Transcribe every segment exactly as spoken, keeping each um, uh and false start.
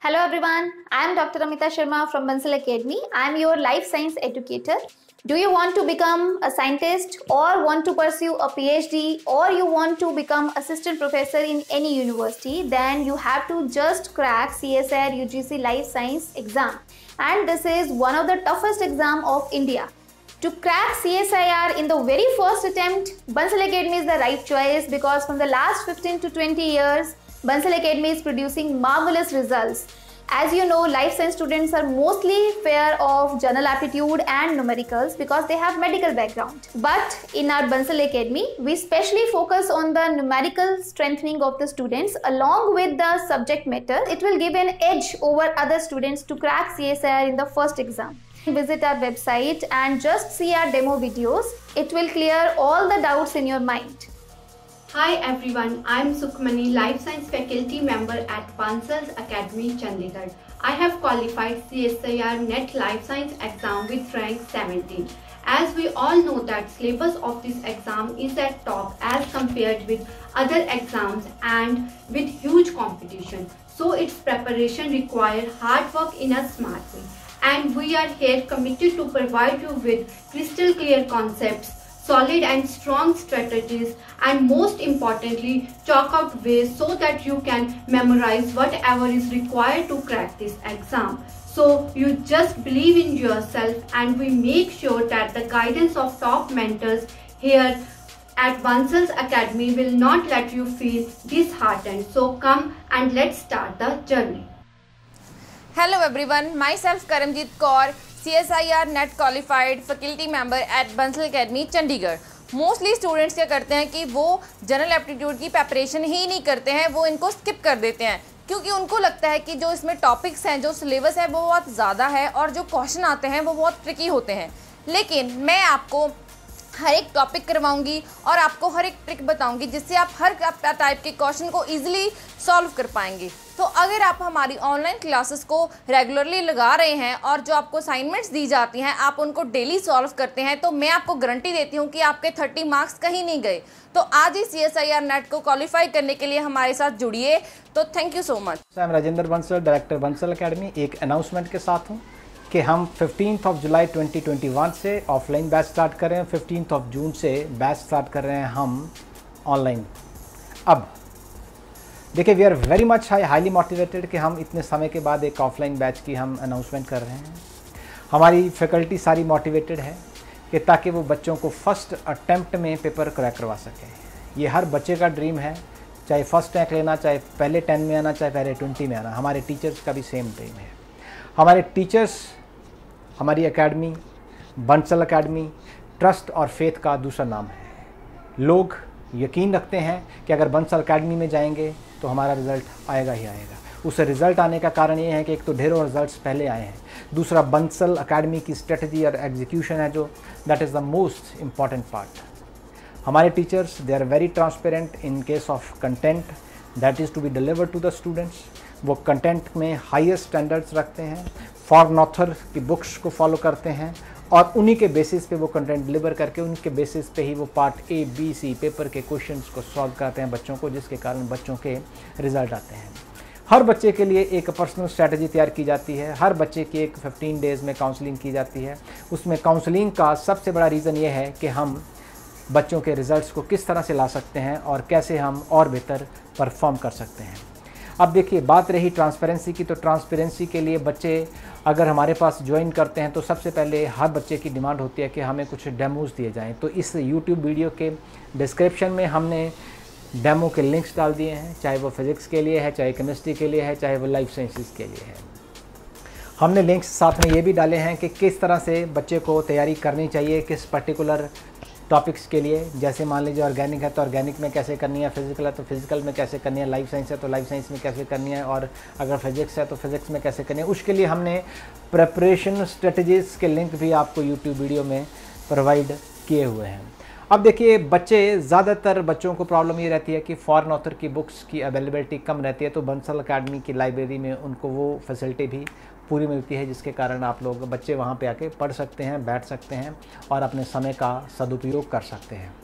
Hello everyone, I am Doctor Amita Sharma from Bansal Academy. I am your life science educator. Do you want to become a scientist or want to pursue a PhD or you want to become assistant professor in any university? Then you have to just crack C S I R U G C Life Science exam. And this is one of the toughest exam of India. To crack C S I R in the very first attempt, Bansal Academy is the right choice because from the last fifteen to twenty years, Bansal Academy is producing marvelous results. As you know, life science students are mostly fear of general aptitude and numericals because they have medical background. But in our Bansal Academy, we specially focus on the numerical strengthening of the students along with the subject matter. It will give an edge over other students to crack C S I R in the first exam. Visit our website and just see our demo videos. It will clear all the doubts in your mind. Hi everyone, I am Sukhmani, Life Science Faculty Member at Bansal Academy, Chandigarh. I have qualified C S I R NET Life Science exam with rank seventeen. As we all know that syllabus of this exam is at top as compared with other exams and with huge competition. So its preparation requires hard work in a smart way. And we are here committed to provide you with crystal clear concepts, solid and strong strategies, and most importantly chalk out ways so that you can memorize whatever is required to crack this exam. So you just believe in yourself, and we make sure that the guidance of top mentors here at Bansal Academy will not let you feel disheartened. So come and let's start the journey. Hello everyone, myself Karamjit Kaur, C S I R NET qualified faculty member at Bansal Academy, Chandigarh. Mostly students क्या करते हैं कि वो general aptitude की preparation ही नहीं करते हैं, वो इनको स्किप कर देते हैं क्योंकि उनको लगता है कि जो इसमें टॉपिक्स हैं, जो सिलेबस है वो बहुत ज़्यादा है और जो क्वेश्चन आते हैं वो बहुत ट्रिकी होते हैं। लेकिन मैं आपको हर एक टॉपिक करवाऊंगी और आपको हर एक ट्रिक बताऊंगी जिससे आप हर टाइप के क्वेश्चन को इजीली सॉल्व कर पाएंगे। तो अगर आप हमारी ऑनलाइन क्लासेस को रेगुलरली लगा रहे हैं और जो आपको असाइनमेंट्स दी जाती हैं आप उनको डेली सॉल्व करते हैं, तो मैं आपको गारंटी देती हूं कि आपके तीस मार्क्स कहीं नहीं गए। तो आज ही C S I R NET को क्वालिफाई करने के लिए हमारे साथ जुड़िए। तो थैंक यू सो मच। मैं राजेंद्र बंसल, डायरेक्टर बंसल अकेडमी। एक अनाउंसमेंट के साथ हूँ कि हम fifteenth of July twenty twenty one से ऑफलाइन बैच स्टार्ट कर रहे हैं, फिफ्टीन्थ ऑफ जून से बैच स्टार्ट कर रहे हैं हम ऑनलाइन। अब देखिए, we are very much high highly motivated कि हम इतने समय के बाद एक ऑफलाइन बैच की हम अनाउंसमेंट कर रहे हैं। हमारी फैकल्टी सारी मोटिवेटेड है कि ताकि वो बच्चों को फर्स्ट अटेम्प्ट में पेपर क्रैक करवा सकें। ये हर बच्चे का ड्रीम है, चाहे फर्स्ट रैंक लेना, चाहे पहले टेन में आना, चाहे पहले ट्वेंटी में आना। हमारे टीचर्स का भी सेम ड्रीम है। हमारे टीचर्स, हमारी एकेडमी बंसल एकेडमी ट्रस्ट और फेथ का दूसरा नाम है। लोग यकीन रखते हैं कि अगर बंसल एकेडमी में जाएंगे तो हमारा रिज़ल्ट आएगा ही आएगा। उससे रिज़ल्ट आने का कारण ये है कि एक तो ढेरों रिज़ल्ट्स पहले आए हैं, दूसरा बंसल एकेडमी की स्ट्रेटजी और एग्जीक्यूशन है जो that is the most important part. हमारे teachers they are very transparent in case of content that is to be delivered to the students. वो कंटेंट में हाईएस्ट स्टैंडर्ड्स रखते हैं, फॉरेन ऑथर की बुक्स को फॉलो करते हैं और उन्हीं के बेसिस पे वो कंटेंट डिलीवर करके उनके बेसिस पे ही वो part A B C paper के क्वेश्चंस को सॉल्व करते हैं बच्चों को, जिसके कारण बच्चों के रिज़ल्ट आते हैं। हर बच्चे के लिए एक पर्सनल स्ट्रैटेजी तैयार की जाती है। हर बच्चे की एक फिफ्टीन डेज़ में काउंसलिंग की जाती है। उसमें काउंसलिंग का सबसे बड़ा रीज़न ये है कि हम बच्चों के रिज़ल्ट्स को किस तरह से ला सकते हैं और कैसे हम और बेहतर परफॉर्म कर सकते हैं। अब देखिए, बात रही ट्रांसपेरेंसी की, तो ट्रांसपेरेंसी के लिए बच्चे अगर हमारे पास ज्वाइन करते हैं तो सबसे पहले हर बच्चे की डिमांड होती है कि हमें कुछ डेमोज़ दिए जाएं। तो इस यूट्यूब वीडियो के डिस्क्रिप्शन में हमने डेमो के लिंक्स डाल दिए हैं, चाहे वो फिज़िक्स के लिए है, चाहे केमिस्ट्री के लिए है, चाहे वो लाइफ साइंसेस के लिए है। हमने लिंक्स साथ में ये भी डाले हैं कि किस तरह से बच्चे को तैयारी करनी चाहिए किस पर्टिकुलर टॉपिक्स के लिए। जैसे मान लीजिए ऑर्गेनिक है तो ऑर्गेनिक में कैसे करनी है, फिजिकल है तो फिजिकल में कैसे करनी है, लाइफ साइंस है तो लाइफ साइंस में कैसे करनी है, और अगर फिजिक्स है तो फिजिक्स में कैसे करनी है। उसके लिए हमने प्रिपरेशन स्ट्रेटजीज़ के लिंक भी आपको यूट्यूब वीडियो में प्रोवाइड किए हुए हैं। अब देखिए, बच्चे ज़्यादातर बच्चों को प्रॉब्लम ये रहती है कि फॉरेन ऑथर की बुक्स की अवेलेबिलिटी कम रहती है, तो बंसल एकेडमी की लाइब्रेरी में उनको वो फैसिलिटी भी पूरी मिलती है, जिसके कारण आप लोग बच्चे वहाँ पे आके पढ़ सकते हैं, बैठ सकते हैं और अपने समय का सदुपयोग कर सकते हैं।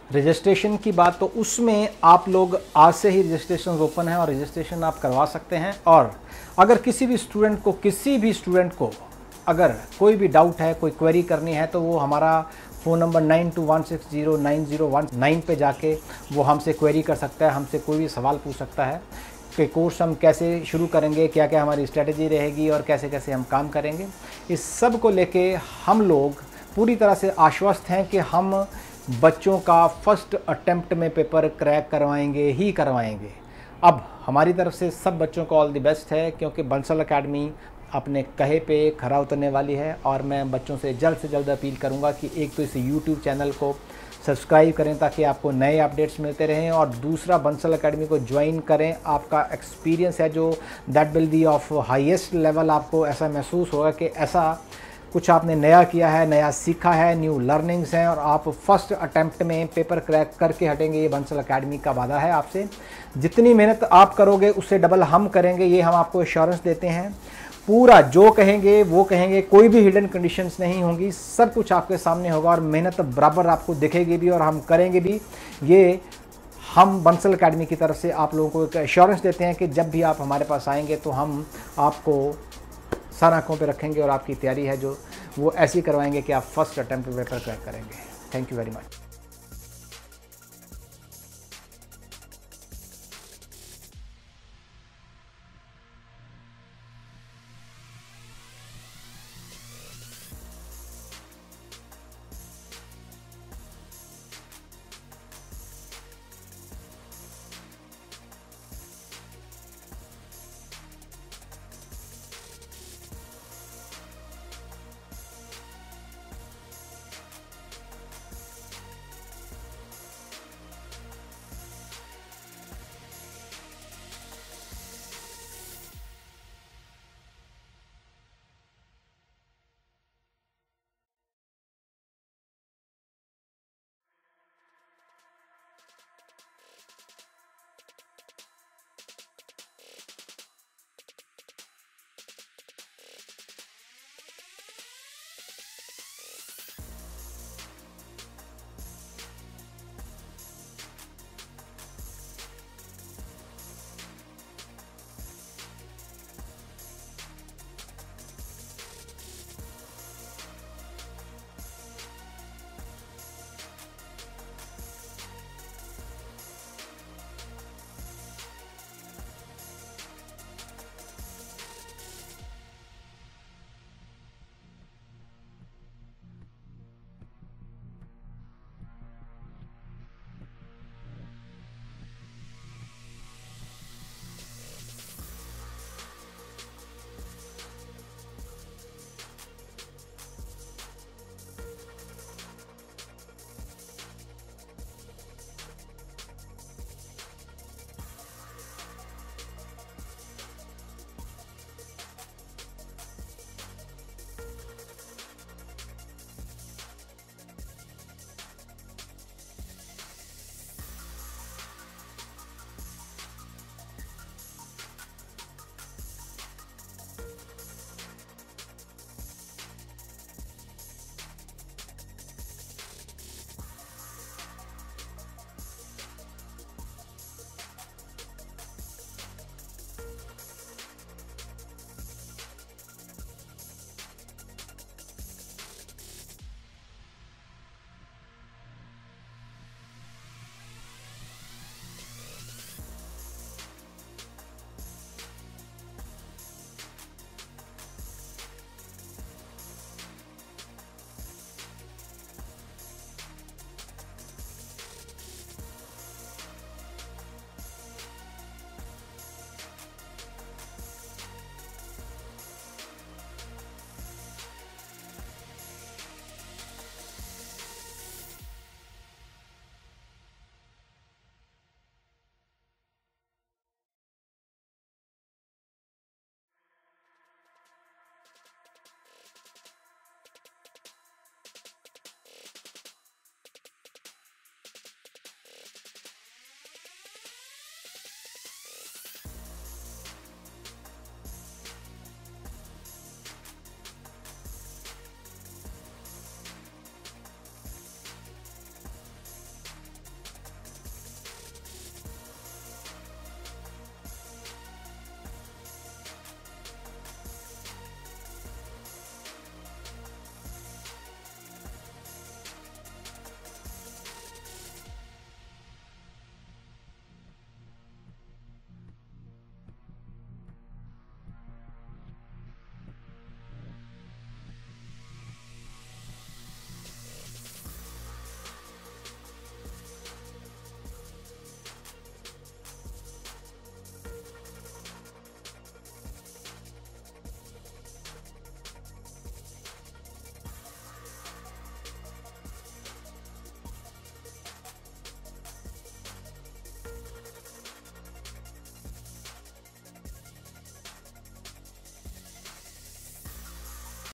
रजिस्ट्रेशन की बात, तो उसमें आप लोग आज से ही रजिस्ट्रेशन ओपन है और रजिस्ट्रेशन आप करवा सकते हैं। और अगर किसी भी स्टूडेंट को किसी भी स्टूडेंट को अगर कोई भी डाउट है, कोई क्वेरी करनी है, तो वो हमारा phone number nine two one six zero nine zero one nine पे जाके वो हमसे क्वेरी कर सकता है, हमसे कोई भी सवाल पूछ सकता है कि कोर्स हम कैसे शुरू करेंगे, क्या क्या हमारी स्ट्रेटजी रहेगी और कैसे कैसे हम काम करेंगे। इस सब को लेके हम लोग पूरी तरह से आश्वस्त हैं कि हम बच्चों का फर्स्ट अटेम्प्ट में पेपर क्रैक करवाएंगे ही करवाएंगे। अब हमारी तरफ से सब बच्चों को ऑल द बेस्ट है, क्योंकि बंसल एकेडमी अपने कहे पे खरा उतरने वाली है। और मैं बच्चों से जल्द से जल्द अपील करूंगा कि एक तो इस यूट्यूब चैनल को सब्सक्राइब करें ताकि आपको नए अपडेट्स मिलते रहें, और दूसरा बंसल एकेडमी को ज्वाइन करें। आपका एक्सपीरियंस है जो that will be of highest level. आपको ऐसा महसूस होगा कि ऐसा कुछ आपने नया किया है, नया सीखा है, न्यू लर्निंग्स हैं, और आप फर्स्ट अटेम्प्ट में पेपर क्रैक करके हटेंगे। ये बंसल एकेडमी का वादा है आपसे। जितनी मेहनत आप करोगे उससे डबल हम करेंगे, ये हम आपको एश्योरेंस देते हैं। पूरा जो कहेंगे वो कहेंगे, कोई भी हिडन कंडीशंस नहीं होंगी, सब कुछ आपके सामने होगा और मेहनत बराबर आपको दिखेगी भी और हम करेंगे भी। ये हम बंसल एकेडमी की तरफ से आप लोगों को एक एश्योरेंस देते हैं कि जब भी आप हमारे पास आएंगे तो हम आपको सर आँखों पे रखेंगे और आपकी तैयारी है जो वो ऐसी करवाएंगे कि आप फर्स्ट अटेम्प्ट पेपर क्रैक करेंगे। Thank you very much.